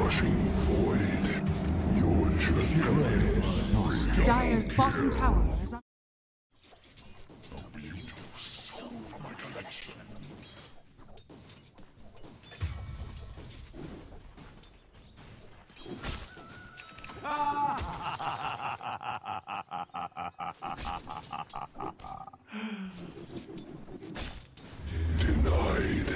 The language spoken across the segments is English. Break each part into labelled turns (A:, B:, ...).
A: crushing void. Your journey.
B: Dire's bottom tower is under
A: A beautiful soul for my collection. Denied.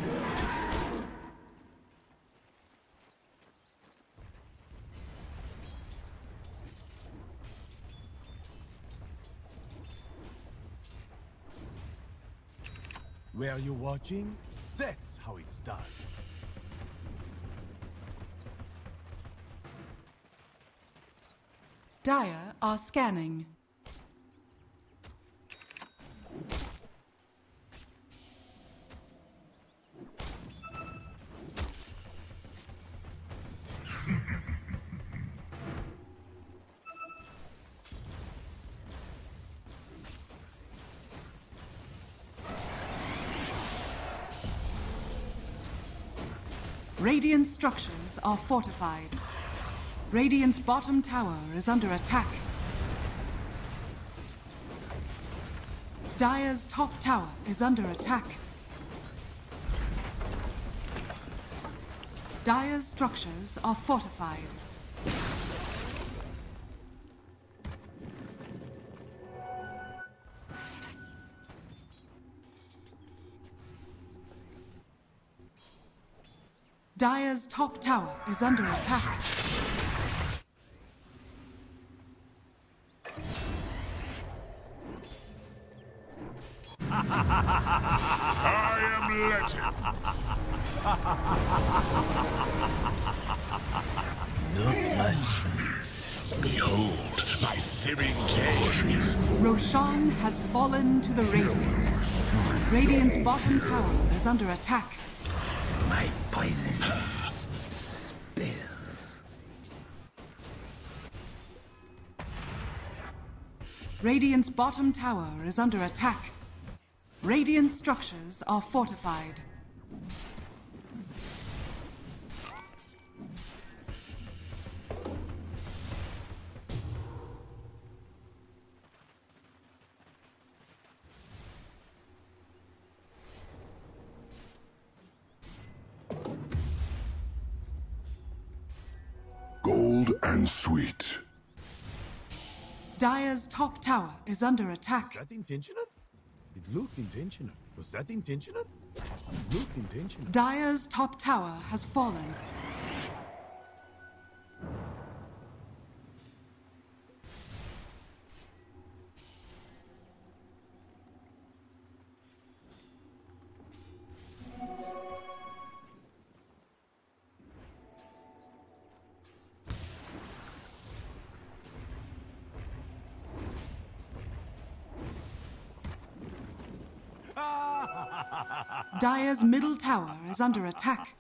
C: Where you watching? That's how it's done.
B: Dire are scanning. Radiant structures are fortified. Radiant's bottom tower is under attack. Dire's top tower is under attack. Dire's structures are fortified. Dire's top tower is under attack.
A: I am legend.
C: Not less.
A: Behold, my searing gaze.
B: Roshan has fallen to the Radiant. Radiant's bottom tower is under attack.
D: My poison spills.
B: Radiant's bottom tower is under attack. Radiant structures are fortified.
A: Gold and sweet.
B: Dire's top tower is under attack.
C: Was that intentional? It looked intentional. Was that intentional? It looked intentional.
B: Dire's top tower has fallen. Dire's middle tower is under attack.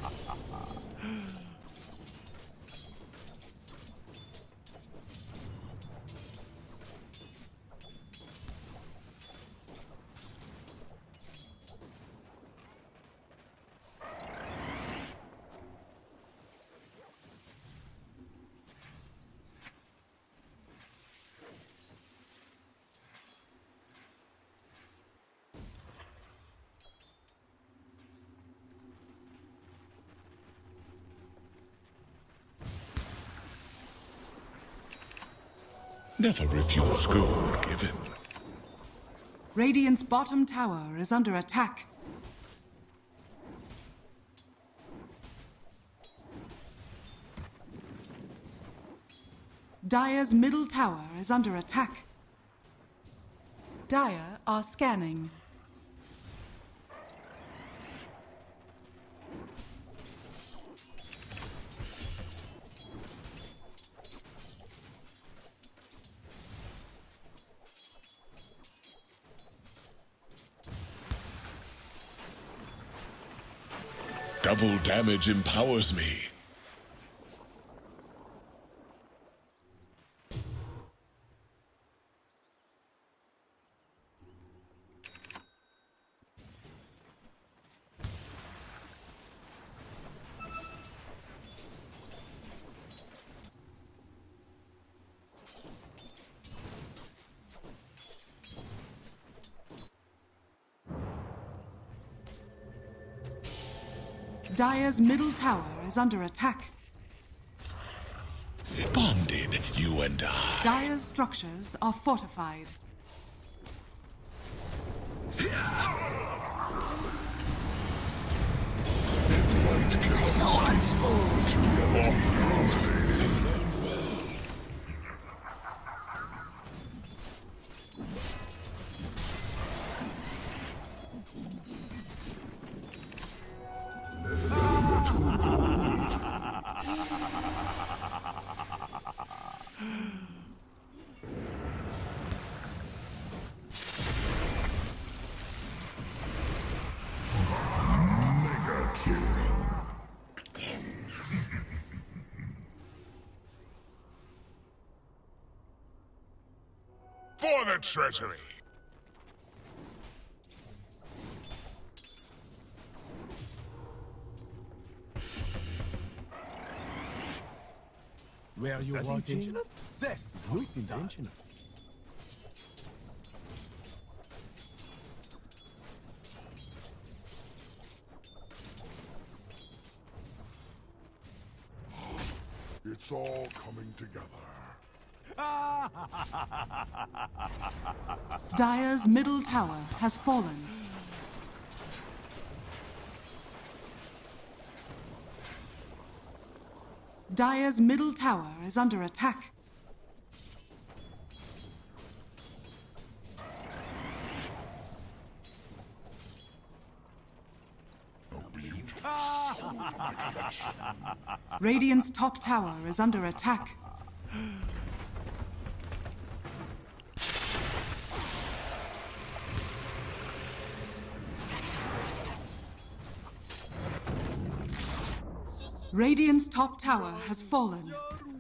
A: Never refuse gold given.
B: Radiant's bottom tower is under attack. Dire's middle tower is under attack. Dire are scanning.
A: Double damage empowers me.
B: Dire's middle tower is under attack.
A: Bonded, you and I.
B: Dire's structures are fortified.
A: So exposed. For the treasury!
C: Where you watching? That looked intentional.
A: It's all coming together.
B: Dire's middle tower has fallen. Dire's middle tower is under attack. Radiant's top tower is under attack. Radiant's top tower has fallen.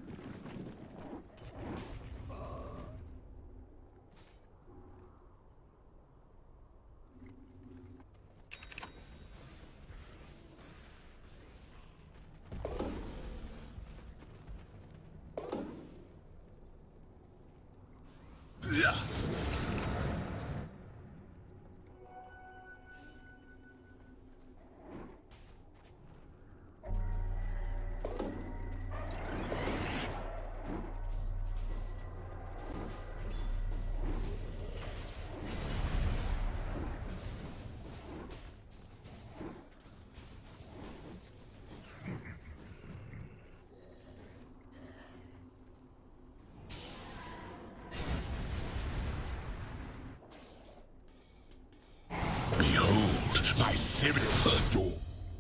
A: My seventh door.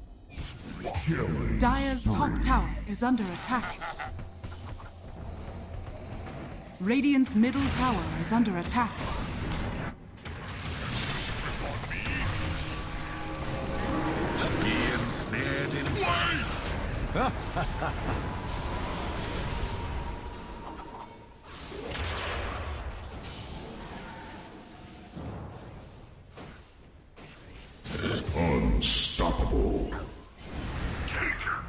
B: Dire's top tower is under attack. Radiant's middle tower is under attack.
A: Being snared in Unstoppable. Taken.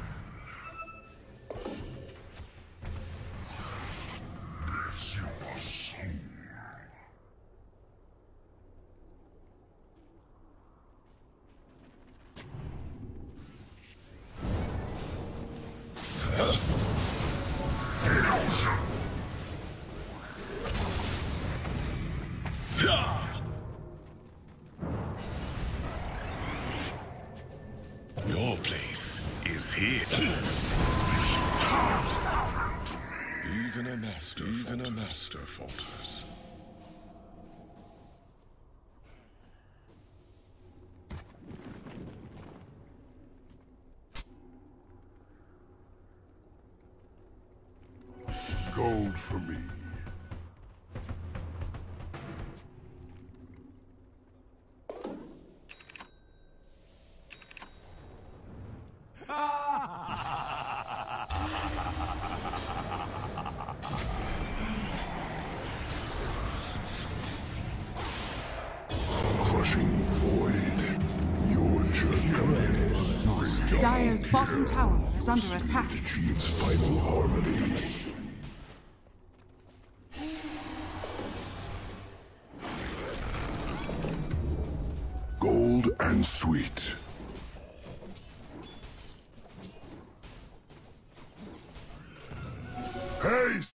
A: There's your soul. Your place is here. Even a master falters. Gold for me. Crushing void. Your journey.
B: Dire's bottom tower is under attack.
A: Achieves final harmony. Gold and sweet. face!